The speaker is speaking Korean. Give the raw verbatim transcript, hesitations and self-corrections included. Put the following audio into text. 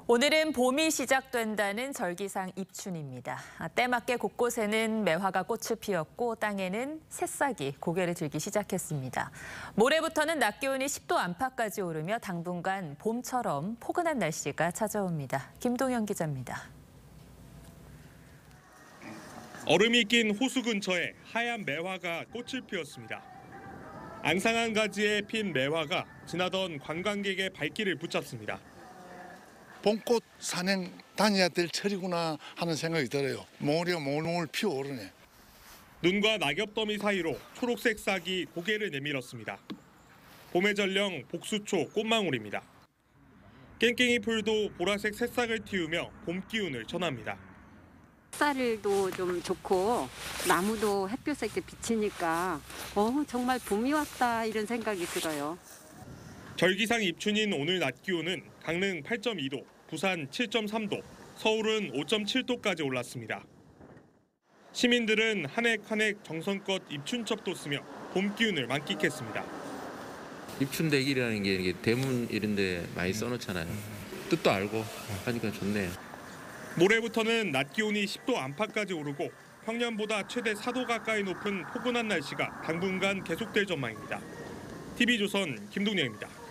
오늘은 봄이 시작된다는 절기상 입춘입니다. 때맞게 곳곳에는 매화가 꽃을 피웠고 땅에는 새싹이 고개를 들기 시작했습니다. 모레부터는 낮 기온이 십 도 안팎까지 오르며 당분간 봄처럼 포근한 날씨가 찾아옵니다. 김동현 기자입니다. 얼음이 낀 호수 근처에 하얀 매화가 꽃을 피웠습니다. 앙상한 가지에 핀 매화가 지나던 관광객의 발길을 붙잡습니다. 봄꽃 산행 다녀야 될 철이구나 하는 생각이 들어요. 몽우리가 몽울몽울 피어오르네. 눈과 낙엽더미 사이로 초록색 싹이 고개를 내밀었습니다. 봄의 전령 복수초 꽃망울입니다. 깽깽이 풀도 보라색 새싹을 틔우며 봄 기운을 전합니다. 햇살도 좀 좋고 나무도 햇볕에 이렇게 비치니까 어 정말 봄이 왔다 이런 생각이 들어요. 절기상 입춘인 오늘 낮 기온은 강릉 팔 점 이 도, 부산 칠 점 삼 도, 서울은 오 점 칠 도까지 올랐습니다. 시민들은 한 획 한 획 정성껏 입춘첩도 쓰며 봄 기운을 만끽했습니다. 입춘대길이라는 게 이게 대문 이런 데 많이 써놓잖아요. 뜻도 알고 하니까 좋네요. 모레부터는 낮 기온이 십 도 안팎까지 오르고 평년보다 최대 사 도 가까이 높은 포근한 날씨가 당분간 계속될 전망입니다. 티비조선 김동영입니다.